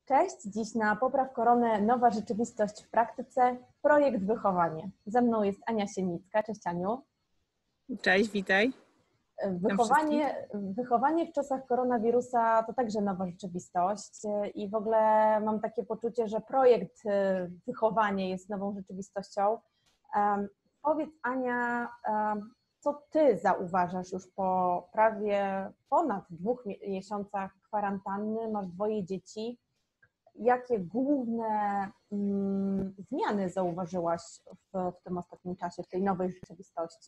Cześć, dziś na Popraw Koronę Nowa Rzeczywistość w Praktyce, projekt Wychowanie. Ze mną jest Ania Sienicka. Cześć Aniu. Cześć, witaj. Wychowanie w czasach koronawirusa to także nowa rzeczywistość i w ogóle mam takie poczucie, że projekt Wychowanie jest nową rzeczywistością. Powiedz Ania, co Ty zauważasz już po prawie ponad 2 miesiącach kwarantanny, masz 2 dzieci. Jakie główne zmiany zauważyłaś w tym ostatnim czasie, w tej nowej rzeczywistości?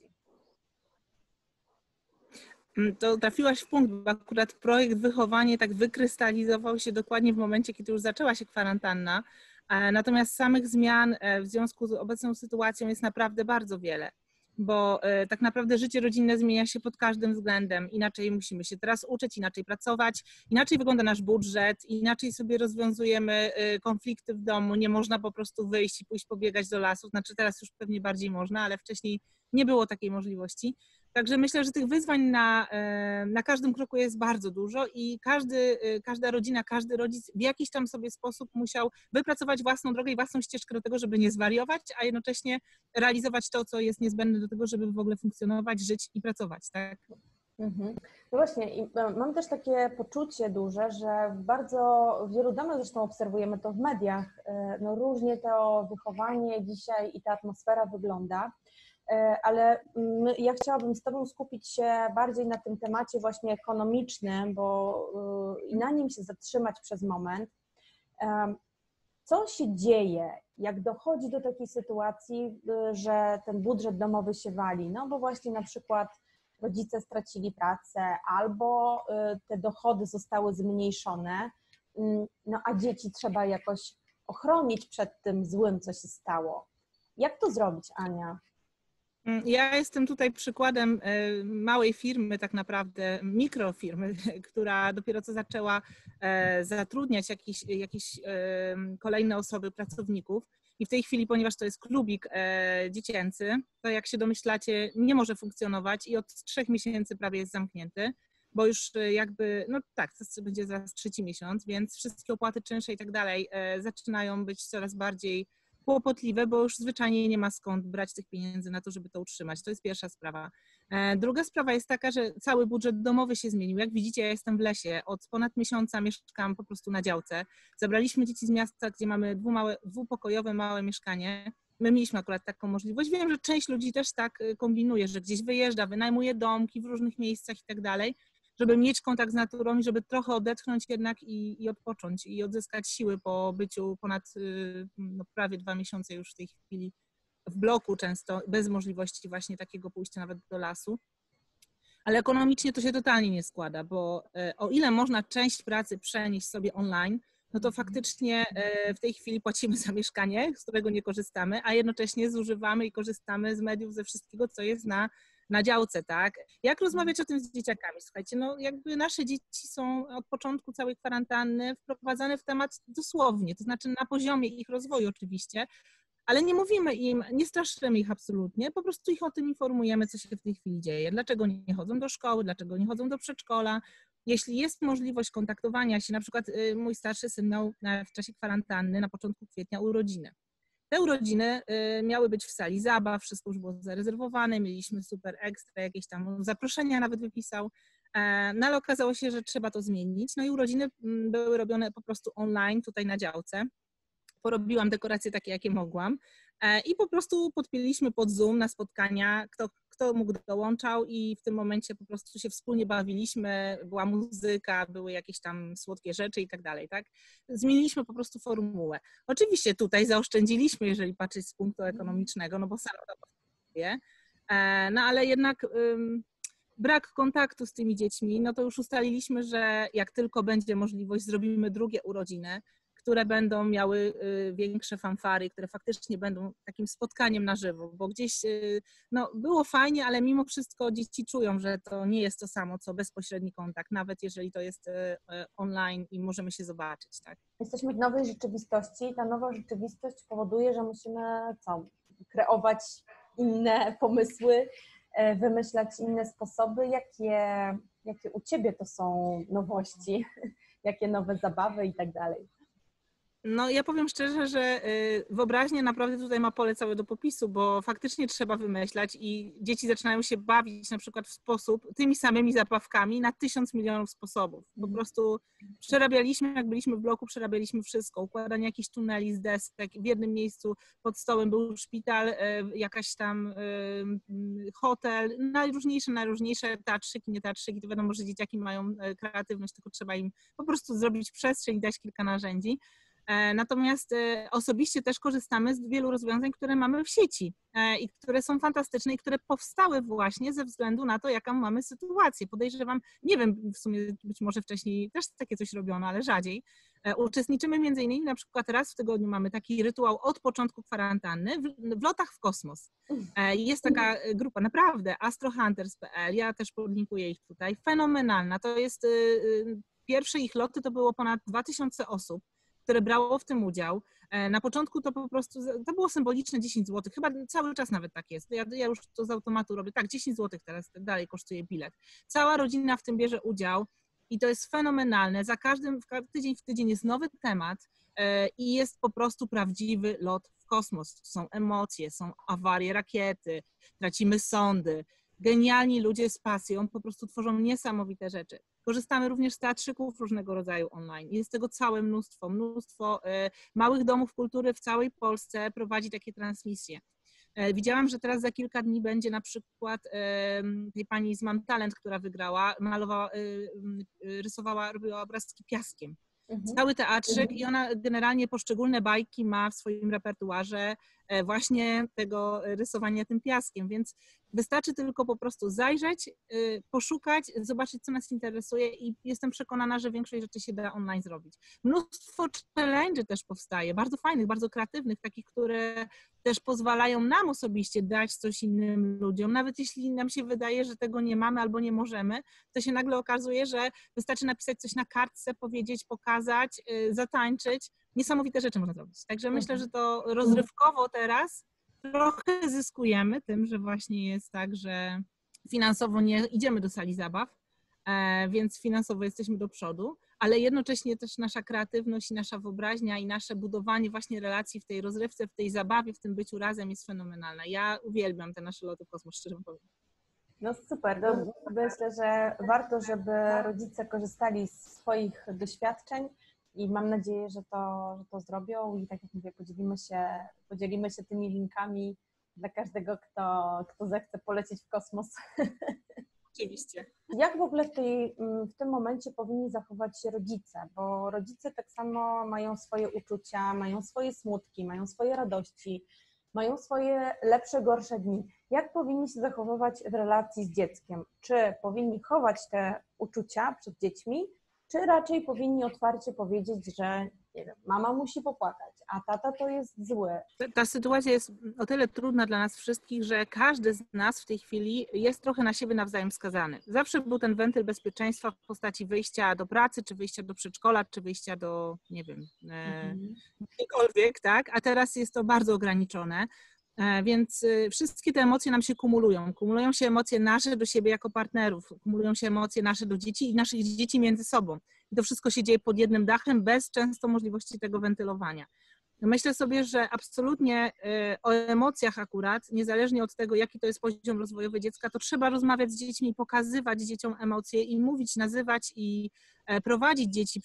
To trafiłaś w punkt, bo akurat projekt Wychowanie tak wykrystalizował się dokładnie w momencie, kiedy już zaczęła się kwarantanna. Natomiast samych zmian w związku z obecną sytuacją jest naprawdę bardzo wiele, bo tak naprawdę życie rodzinne zmienia się pod każdym względem. Inaczej musimy się teraz uczyć, inaczej pracować, inaczej wygląda nasz budżet, inaczej sobie rozwiązujemy konflikty w domu. Nie można po prostu wyjść i pójść pobiegać do lasu. Znaczy teraz już pewnie bardziej można, ale wcześniej nie było takiej możliwości. Także myślę, że tych wyzwań na każdym kroku jest bardzo dużo i każda rodzina, każdy rodzic w jakiś tam sobie sposób musiał wypracować własną drogę i własną ścieżkę do tego, żeby nie zwariować, a jednocześnie realizować to, co jest niezbędne do tego, żeby w ogóle funkcjonować, żyć i pracować, tak? Mhm. No właśnie, i mam też takie poczucie duże, że w bardzo wielu domach, zresztą obserwujemy to w mediach, no różnie to wychowanie dzisiaj i ta atmosfera wygląda. Ale ja chciałabym z Tobą skupić się bardziej na tym temacie właśnie ekonomicznym, bo i na nim się zatrzymać przez moment. Co się dzieje, jak dochodzi do takiej sytuacji, że ten budżet domowy się wali? No bo właśnie na przykład rodzice stracili pracę albo te dochody zostały zmniejszone, no a dzieci trzeba jakoś ochronić przed tym złym, co się stało. Jak to zrobić, Ania? Ja jestem tutaj przykładem małej firmy, tak naprawdę mikrofirmy, która dopiero co zaczęła zatrudniać jakieś kolejne osoby, pracowników. I w tej chwili, ponieważ to jest klubik dziecięcy, to jak się domyślacie, nie może funkcjonować i od 3 miesięcy prawie jest zamknięty, bo już jakby, no tak, to będzie zaraz 3. miesiąc, więc wszystkie opłaty czynsze i tak dalej zaczynają być coraz bardziej kłopotliwe, bo już zwyczajnie nie ma skąd brać tych pieniędzy na to, żeby to utrzymać. To jest pierwsza sprawa. Druga sprawa jest taka, że cały budżet domowy się zmienił. Jak widzicie, ja jestem w lesie. Od ponad miesiąca mieszkam po prostu na działce. Zabraliśmy dzieci z miasta, gdzie mamy dwupokojowe, małe mieszkanie. My mieliśmy akurat taką możliwość. Wiem, że część ludzi też tak kombinuje, że gdzieś wyjeżdża, wynajmuje domki w różnych miejscach i tak dalej, żeby mieć kontakt z naturą i żeby trochę odetchnąć jednak i odpocząć i odzyskać siły po byciu ponad prawie 2 miesiące już w tej chwili w bloku często, bez możliwości właśnie takiego pójścia nawet do lasu. Ale ekonomicznie to się totalnie nie składa, bo o ile można część pracy przenieść sobie online, no to faktycznie w tej chwili płacimy za mieszkanie, z którego nie korzystamy, a jednocześnie zużywamy i korzystamy z mediów, ze wszystkiego, co jest na działce, tak? Jak rozmawiać o tym z dzieciakami? Słuchajcie, no jakby nasze dzieci są od początku całej kwarantanny wprowadzane w temat dosłownie, to znaczy na poziomie ich rozwoju oczywiście, ale nie mówimy im, nie straszymy ich absolutnie, po prostu ich o tym informujemy, co się w tej chwili dzieje, dlaczego nie chodzą do szkoły, dlaczego nie chodzą do przedszkola. Jeśli jest możliwość kontaktowania się, na przykład mój starszy syn miał w czasie kwarantanny na początku kwietnia urodziny. Te urodziny miały być w sali zabaw, wszystko już było zarezerwowane, mieliśmy super ekstra, jakieś tam zaproszenia nawet wypisał, no ale okazało się, że trzeba to zmienić. No i urodziny były robione po prostu online, tutaj na działce. Porobiłam dekoracje takie, jakie mogłam i po prostu podpięliśmy pod Zoom na spotkania, kto mógł dołączał i w tym momencie po prostu się wspólnie bawiliśmy, była muzyka, były jakieś tam słodkie rzeczy i tak dalej, tak? Zmieniliśmy po prostu formułę. Oczywiście tutaj zaoszczędziliśmy, jeżeli patrzeć z punktu ekonomicznego, no bo sama to kosztuje, no ale jednak brak kontaktu z tymi dziećmi, no to już ustaliliśmy, że jak tylko będzie możliwość, zrobimy drugie urodziny, które będą miały większe fanfary, które faktycznie będą takim spotkaniem na żywo, bo gdzieś no, było fajnie, ale mimo wszystko dzieci czują, że to nie jest to samo, co bezpośredni kontakt, nawet jeżeli to jest online i możemy się zobaczyć, tak? Jesteśmy w nowej rzeczywistości i ta nowa rzeczywistość powoduje, że musimy kreować inne pomysły, wymyślać inne sposoby. Jakie u Ciebie to są nowości, jakie nowe zabawy i tak dalej? No ja powiem szczerze, że wyobraźnia naprawdę tutaj ma pole całe do popisu, bo faktycznie trzeba wymyślać i dzieci zaczynają się bawić na przykład w sposób, tymi samymi zabawkami na 1000 milionów sposobów. Po prostu przerabialiśmy, jak byliśmy w bloku, przerabialiśmy wszystko. Układanie jakichś tuneli z desek. W jednym miejscu pod stołem był szpital, jakaś tam hotel, najróżniejsze teatrzyki, nie teatrzyki. To wiadomo, że dzieciaki mają kreatywność, tylko trzeba im po prostu zrobić przestrzeń i dać kilka narzędzi. Natomiast osobiście też korzystamy z wielu rozwiązań, które mamy w sieci i które są fantastyczne i które powstały właśnie ze względu na to, jaką mamy sytuację. Podejrzewam, nie wiem, w sumie być może wcześniej też takie coś robiono, ale rzadziej. Uczestniczymy między innymi na przykład raz w tygodniu mamy taki rytuał od początku kwarantanny w lotach w kosmos. Jest taka grupa, naprawdę, astrohunters.pl, ja też podlinkuję ich tutaj, fenomenalna. To jest, pierwsze ich loty to było ponad 2000 osób, które brało w tym udział. Na początku to po prostu, to było symboliczne 10 zł, chyba cały czas nawet tak jest. Ja już to z automatu robię, tak, 10 zł teraz dalej kosztuje bilet. Cała rodzina w tym bierze udział i to jest fenomenalne. Tydzień w tydzień jest nowy temat i jest po prostu prawdziwy lot w kosmos. Są emocje, są awarie rakiety, tracimy sondy. Genialni ludzie z pasją po prostu tworzą niesamowite rzeczy. Korzystamy również z teatrzyków różnego rodzaju online. Jest tego całe mnóstwo. Mnóstwo małych domów kultury w całej Polsce prowadzi takie transmisje. Widziałam, że teraz za kilka dni będzie na przykład tej pani z Mam Talent, która wygrała, robiła obrazki piaskiem. Cały teatrzyk i ona generalnie poszczególne bajki ma w swoim repertuarze właśnie tego rysowania tym piaskiem, więc wystarczy tylko po prostu zajrzeć, poszukać, zobaczyć, co nas interesuje i jestem przekonana, że większość rzeczy się da online zrobić. Mnóstwo challenge'y też powstaje, bardzo fajnych, bardzo kreatywnych, takich, które też pozwalają nam osobiście dać coś innym ludziom. Nawet jeśli nam się wydaje, że tego nie mamy albo nie możemy, to się nagle okazuje, że wystarczy napisać coś na kartce, powiedzieć, pokazać, zatańczyć. Niesamowite rzeczy można zrobić. Także myślę, że to rozrywkowo teraz trochę zyskujemy tym, że właśnie jest tak, że finansowo nie idziemy do sali zabaw, więc finansowo jesteśmy do przodu, ale jednocześnie też nasza kreatywność i nasza wyobraźnia i nasze budowanie właśnie relacji w tej rozrywce, w tej zabawie, w tym byciu razem jest fenomenalne. Ja uwielbiam te nasze loty w kosmos, szczerze powiem. No super, to myślę, że warto, żeby rodzice korzystali z swoich doświadczeń i mam nadzieję, że to zrobią i tak jak mówię, podzielimy się tymi linkami dla każdego, kto zechce polecieć w kosmos. Oczywiście. Jak w ogóle w tym momencie powinni zachować się rodzice? Bo rodzice tak samo mają swoje uczucia, mają swoje smutki, mają swoje radości, mają swoje lepsze, gorsze dni. Jak powinni się zachowywać w relacji z dzieckiem? Czy powinni chować te uczucia przed dziećmi, czy raczej powinni otwarcie powiedzieć, że nie wiem, mama musi popłakać, a tata to jest zły? Ta sytuacja jest o tyle trudna dla nas wszystkich, że każdy z nas w tej chwili jest trochę na siebie nawzajem skazany. Zawsze był ten wentyl bezpieczeństwa w postaci wyjścia do pracy, czy wyjścia do przedszkola, czy wyjścia do, nie wiem, gdziekolwiek, tak? A teraz jest to bardzo ograniczone. Więc wszystkie te emocje nam się kumulują. Kumulują się emocje nasze do siebie jako partnerów, kumulują się emocje nasze do dzieci i naszych dzieci między sobą. I to wszystko się dzieje pod jednym dachem, bez często możliwości tego wentylowania. Myślę sobie, że absolutnie o emocjach akurat, niezależnie od tego, jaki to jest poziom rozwojowy dziecka, to trzeba rozmawiać z dziećmi, pokazywać dzieciom emocje i mówić, nazywać i prowadzić dzieci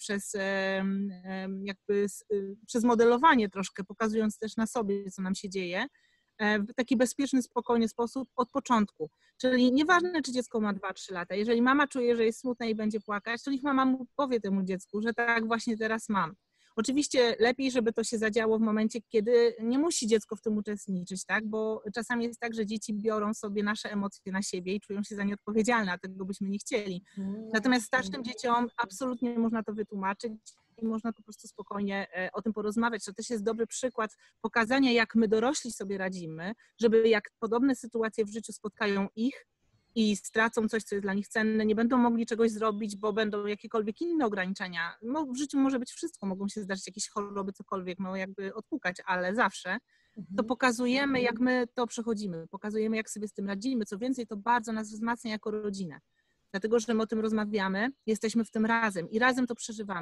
przez modelowanie troszkę, pokazując też na sobie, co nam się dzieje, w taki bezpieczny, spokojny sposób od początku. Czyli nieważne, czy dziecko ma 2-3 lata, jeżeli mama czuje, że jest smutna i będzie płakać, to niech mama mu powie temu dziecku, że tak właśnie teraz mam. Oczywiście lepiej, żeby to się zadziało w momencie, kiedy nie musi dziecko w tym uczestniczyć, tak? Bo czasami jest tak, że dzieci biorą sobie nasze emocje na siebie i czują się za nie odpowiedzialne, a tego byśmy nie chcieli. Natomiast starszym dzieciom absolutnie można to wytłumaczyć i można po prostu spokojnie o tym porozmawiać. To też jest dobry przykład pokazania, jak my dorośli sobie radzimy, żeby jak podobne sytuacje w życiu spotkają ich, i stracą coś, co jest dla nich cenne, nie będą mogli czegoś zrobić, bo będą jakiekolwiek inne ograniczenia. No, w życiu może być wszystko, mogą się zdarzyć jakieś choroby, cokolwiek, no jakby odpukać, ale zawsze to pokazujemy, jak my to przechodzimy, pokazujemy, jak sobie z tym radzimy. Co więcej, to bardzo nas wzmacnia jako rodzinę, dlatego, że my o tym rozmawiamy, jesteśmy w tym razem i razem to przeżywamy.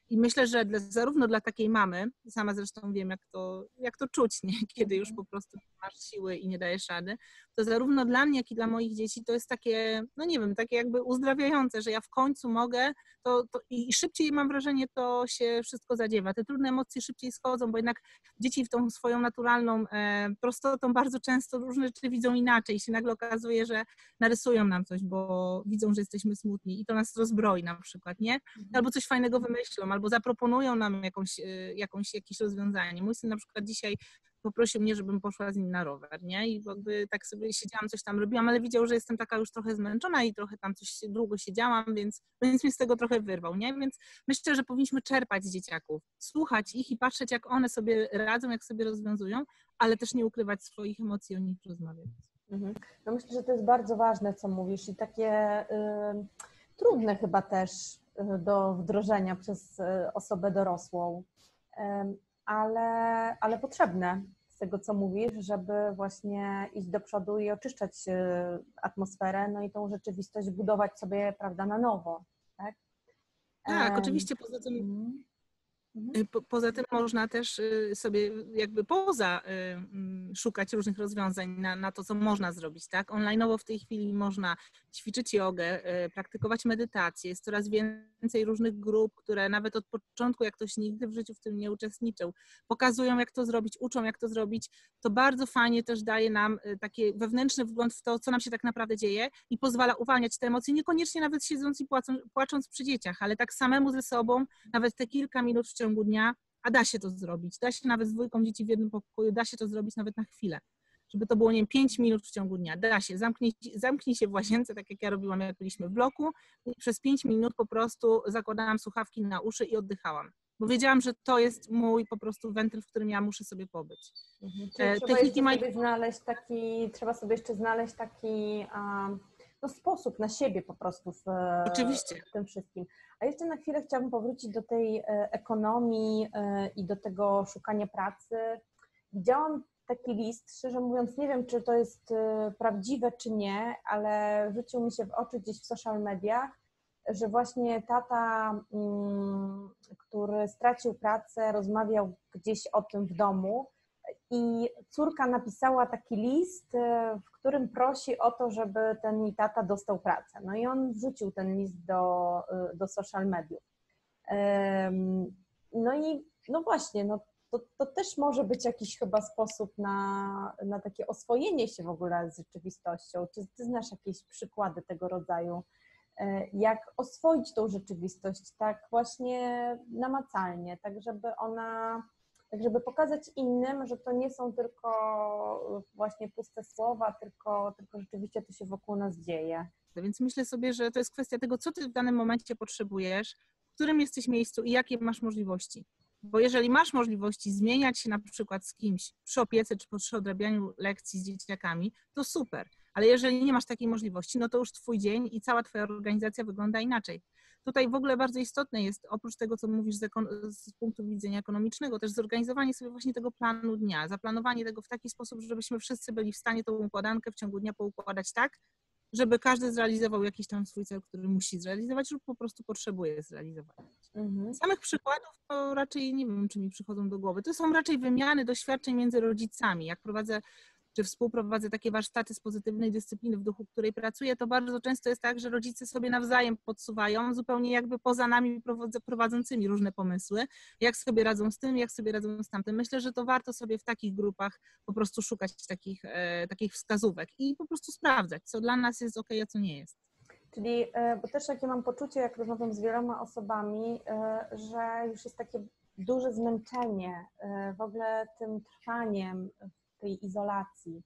I myślę, że zarówno dla takiej mamy, sama zresztą wiem, jak to czuć, nie? Kiedy już po prostu nie masz siły i nie dajesz rady, to zarówno dla mnie, jak i dla moich dzieci to jest takie, no nie wiem, takie jakby uzdrawiające, że ja w końcu mogę, i szybciej mam wrażenie, to się wszystko zadziewa. Te trudne emocje szybciej schodzą, bo jednak dzieci w tą swoją naturalną prostotą bardzo często różne rzeczy widzą inaczej. I się nagle okazuje, że narysują nam coś, bo widzą, że jesteśmy smutni i to nas rozbroi na przykład, nie? Albo coś fajnego wymyślą, albo zaproponują nam jakieś rozwiązanie. Mój syn na przykład dzisiaj poprosił mnie, żebym poszła z nim na rower, nie? I jakby tak sobie siedziałam, coś tam robiłam, ale widział, że jestem taka już trochę zmęczona i trochę tam coś długo siedziałam, więc mnie z tego trochę wyrwał, nie? Więc myślę, że powinniśmy czerpać z dzieciaków, słuchać ich i patrzeć, jak one sobie radzą, jak sobie rozwiązują, ale też nie ukrywać swoich emocji, o nich rozmawiać. No myślę, że to jest bardzo ważne, co mówisz i takie trudne chyba też do wdrożenia przez osobę dorosłą, ale potrzebne z tego, co mówisz, żeby właśnie iść do przodu i oczyszczać atmosferę, no i tą rzeczywistość budować sobie, prawda, na nowo, tak? Tak, oczywiście, poza tym można też sobie jakby szukać różnych rozwiązań na to, co można zrobić, tak? Online'owo w tej chwili można ćwiczyć jogę, praktykować medytację. Jest coraz więcej różnych grup, które nawet od początku, jak ktoś nigdy w życiu w tym nie uczestniczył, pokazują, jak to zrobić, uczą, jak to zrobić. To bardzo fajnie też daje nam taki wewnętrzny wgląd w to, co nam się tak naprawdę dzieje i pozwala uwalniać te emocje, niekoniecznie nawet siedząc i płacząc przy dzieciach, ale tak samemu ze sobą, nawet te kilka minut w ciągu dnia, a da się to zrobić. Da się nawet z dwójką dzieci w jednym pokoju, da się to zrobić nawet na chwilę. Żeby to było, nie wiem, 5 minut w ciągu dnia. Da się. Zamknij się w łazience, tak jak ja robiłam, jak byliśmy w bloku. I przez 5 minut po prostu zakładałam słuchawki na uszy i oddychałam. Bo wiedziałam, że to jest mój po prostu wentyl, w którym ja muszę sobie pobyć. Czyli trzeba sobie jeszcze znaleźć taki no, sposób na siebie po prostu Oczywiście. w tym wszystkim. A jeszcze na chwilę chciałabym powrócić do tej ekonomii i do tego szukania pracy. Widziałam taki list, szczerze mówiąc, nie wiem, czy to jest prawdziwe, czy nie, ale rzucił mi się w oczy gdzieś w social mediach, że właśnie tata, który stracił pracę, rozmawiał gdzieś o tym w domu i córka napisała taki list, w którym prosi o to, żeby ten jej tata dostał pracę. No i on wrzucił ten list do social mediów. No i no właśnie, no to też może być jakiś chyba sposób na takie oswojenie się w ogóle z rzeczywistością. Czy ty znasz jakieś przykłady tego rodzaju? Jak oswoić tą rzeczywistość tak właśnie namacalnie, tak żeby pokazać innym, że to nie są tylko właśnie puste słowa, tylko rzeczywiście to się wokół nas dzieje. Więc myślę sobie, że to jest kwestia tego, co ty w danym momencie potrzebujesz, w którym jesteś miejscu i jakie masz możliwości. Bo jeżeli masz możliwości zmieniać się na przykład z kimś przy opiece czy przy odrabianiu lekcji z dzieciakami, to super. Ale jeżeli nie masz takiej możliwości, no to już twój dzień i cała twoja organizacja wygląda inaczej. Tutaj w ogóle bardzo istotne jest, oprócz tego, co mówisz z punktu widzenia ekonomicznego, też zorganizowanie sobie właśnie tego planu dnia, zaplanowanie tego w taki sposób, żebyśmy wszyscy byli w stanie tą układankę w ciągu dnia poukładać tak, żeby każdy zrealizował jakiś tam swój cel, który musi zrealizować lub po prostu potrzebuje zrealizować. Samych przykładów to raczej nie wiem, czy mi przychodzą do głowy. To są raczej wymiany doświadczeń między rodzicami. Jak prowadzę czy współprowadzę takie warsztaty z pozytywnej dyscypliny, w duchu której pracuję, to bardzo często jest tak, że rodzice sobie nawzajem podsuwają, zupełnie jakby poza nami prowadzącymi różne pomysły, jak sobie radzą z tym, jak sobie radzą z tamtym. Myślę, że to warto sobie w takich grupach po prostu szukać takich wskazówek i po prostu sprawdzać, co dla nas jest okej, a co nie jest. Czyli, bo też takie mam poczucie, jak rozmawiam z wieloma osobami, że już jest takie duże zmęczenie w ogóle tym trwaniem tej izolacji.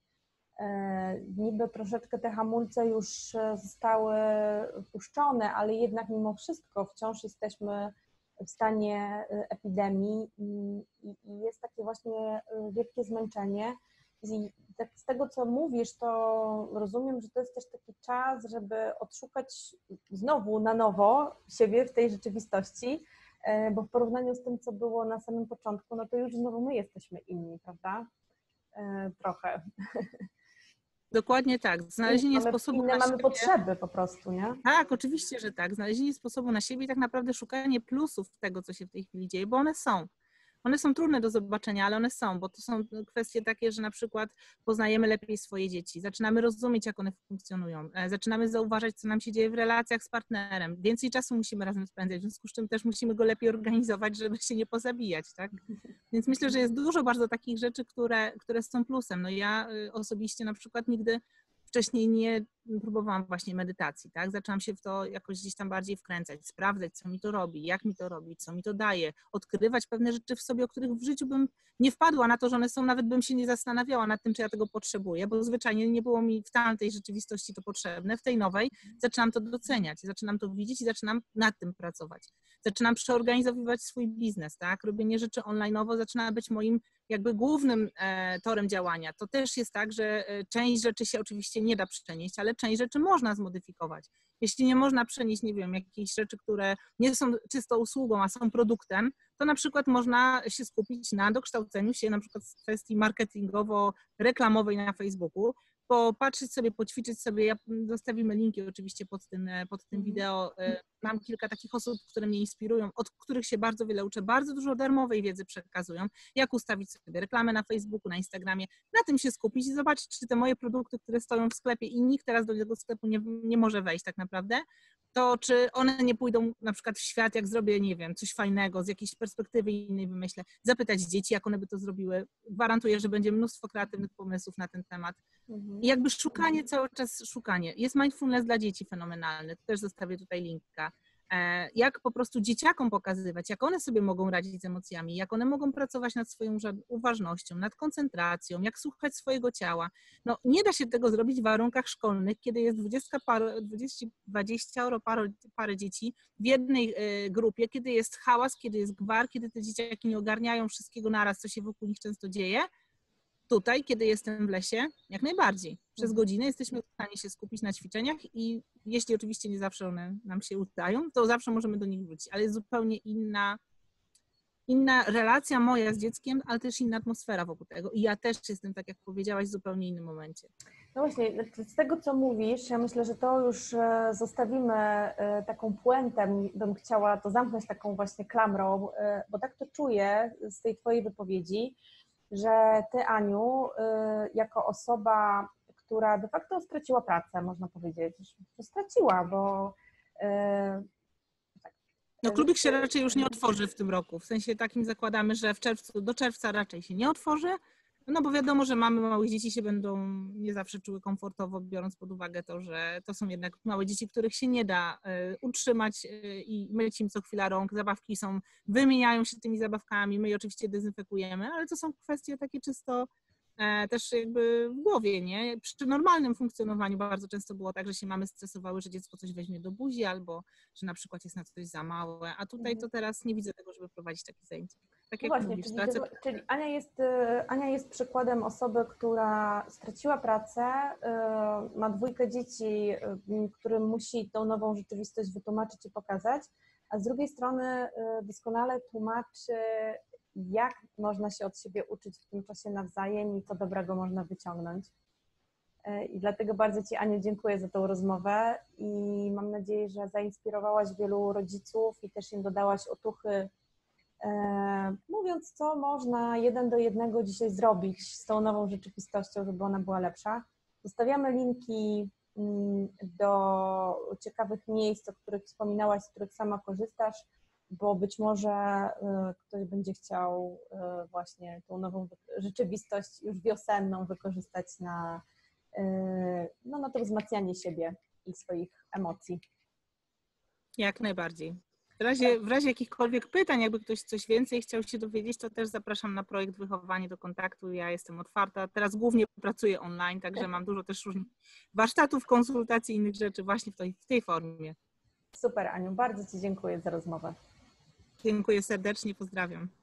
Niby troszeczkę te hamulce już zostały puszczone, ale jednak mimo wszystko wciąż jesteśmy w stanie epidemii i jest takie właśnie wielkie zmęczenie. I tak z tego, co mówisz, to rozumiem, że to jest też taki czas, żeby odszukać znowu na nowo siebie w tej rzeczywistości, bo w porównaniu z tym, co było na samym początku, no to już znowu my jesteśmy inni, prawda? Trochę. Dokładnie tak. Znalezienie sposobu na mamy siebie. potrzeby po prostu, nie? Tak, oczywiście, że tak. Znalezienie sposobu na siebie i tak naprawdę szukanie plusów tego, co się w tej chwili dzieje, bo one są. One są trudne do zobaczenia, ale one są, bo to są kwestie takie, że na przykład poznajemy lepiej swoje dzieci, zaczynamy rozumieć, jak one funkcjonują, zaczynamy zauważać, co nam się dzieje w relacjach z partnerem. Więcej czasu musimy razem spędzać, w związku z czym też musimy go lepiej organizować, żeby się nie pozabijać, tak? Więc myślę, że jest dużo bardzo takich rzeczy, które są plusem. No ja osobiście na przykład nigdy wcześniej nie próbowałam właśnie medytacji, tak? Zaczęłam się w to jakoś gdzieś tam bardziej wkręcać, sprawdzać, co mi to robi, jak mi to robi, co mi to daje, odkrywać pewne rzeczy w sobie, o których w życiu bym nie wpadła na to, że one są, nawet bym się nie zastanawiała nad tym, czy ja tego potrzebuję, bo zwyczajnie nie było mi w tamtej rzeczywistości to potrzebne. W tej nowej zaczynam to doceniać, zaczynam to widzieć i zaczynam nad tym pracować. Zaczynam przeorganizowywać swój biznes, tak? Robienie rzeczy online'owo zaczyna być moim jakby głównym torem działania. To też jest tak, że część rzeczy się oczywiście nie da przenieść, ale część rzeczy można zmodyfikować. Jeśli nie można przenieść, nie wiem, jakichś rzeczy, które nie są czysto usługą, a są produktem, to na przykład można się skupić na dokształceniu się na przykład z kwestii marketingowo-reklamowej na Facebooku, popatrzeć sobie, poćwiczyć sobie, zostawimy linki oczywiście pod tym wideo. Mam kilka takich osób, które mnie inspirują, od których się bardzo wiele uczę, bardzo dużo darmowej wiedzy przekazują, jak ustawić sobie reklamę na Facebooku, na Instagramie, na tym się skupić i zobaczyć, czy te moje produkty, które stoją w sklepie i nikt teraz do tego sklepu nie może wejść tak naprawdę, to czy one nie pójdą na przykład w świat, jak zrobię, nie wiem, coś fajnego, z jakiejś perspektywy innej wymyślę, zapytać dzieci, jak one by to zrobiły. Gwarantuję, że będzie mnóstwo kreatywnych pomysłów na ten temat. I jakby szukanie, cały czas szukanie. Jest mindfulness dla dzieci fenomenalny, też zostawię tutaj linka. Jak po prostu dzieciakom pokazywać, jak one sobie mogą radzić z emocjami, jak one mogą pracować nad swoją uważnością, nad koncentracją, jak słuchać swojego ciała. No nie da się tego zrobić w warunkach szkolnych, kiedy jest 20 parę dzieci w jednej grupie, kiedy jest hałas, kiedy jest gwar, kiedy te dzieciaki nie ogarniają wszystkiego naraz, co się wokół nich często dzieje. Tutaj, kiedy jestem w lesie, jak najbardziej. Przez godzinę jesteśmy w stanie się skupić na ćwiczeniach i jeśli oczywiście nie zawsze one nam się udają, to zawsze możemy do nich wrócić, ale jest zupełnie inna relacja moja z dzieckiem, ale też inna atmosfera wokół tego. I ja też jestem, tak jak powiedziałaś, w zupełnie innym momencie. No właśnie, z tego co mówisz, ja myślę, że to już zostawimy taką puentę, bym chciała to zamknąć taką właśnie klamrą, bo tak to czuję z tej twojej wypowiedzi, że ty, Aniu, jako osoba, która de facto straciła pracę, można powiedzieć, że straciła, bo... No klubik się raczej już nie otworzy w tym roku, w sensie takim zakładamy, że do czerwca raczej się nie otworzy, no bo wiadomo, że mamy małych dzieci się będą nie zawsze czuły komfortowo, biorąc pod uwagę to, że to są jednak małe dzieci, których się nie da utrzymać i myć im co chwila rąk, zabawki wymieniają się tymi zabawkami, my je oczywiście dezynfekujemy, ale to są kwestie takie czysto też jakby w głowie, nie? Przy normalnym funkcjonowaniu bardzo często było tak, że się mamy stresowały, że dziecko coś weźmie do buzi albo, że na przykład jest na coś za małe, a tutaj to teraz nie widzę tego, żeby prowadzić takie zajęcia. Tak jak właśnie, mówisz, czyli Ania jest przykładem osoby, która straciła pracę, ma 2 dzieci, którym musi tą nową rzeczywistość wytłumaczyć i pokazać, a z drugiej strony doskonale tłumaczy, jak można się od siebie uczyć w tym czasie nawzajem i co dobrego można wyciągnąć. I dlatego bardzo ci, Aniu, dziękuję za tą rozmowę i mam nadzieję, że zainspirowałaś wielu rodziców i też im dodałaś otuchy, mówiąc, co można 1 do 1 dzisiaj zrobić z tą nową rzeczywistością, żeby ona była lepsza. Zostawiamy linki do ciekawych miejsc, o których wspominałaś, z których sama korzystasz, bo być może ktoś będzie chciał właśnie tą nową rzeczywistość już wiosenną wykorzystać na to wzmacnianie siebie i swoich emocji. Jak najbardziej. W razie jakichkolwiek pytań, jakby ktoś coś więcej chciał się dowiedzieć, to też zapraszam na projekt Wychowanie do kontaktu. Ja jestem otwarta. Teraz głównie pracuję online, także mam dużo też różnych warsztatów, konsultacji i innych rzeczy właśnie w tej formie. Super, Aniu. Bardzo ci dziękuję za rozmowę. Dziękuję serdecznie, pozdrawiam.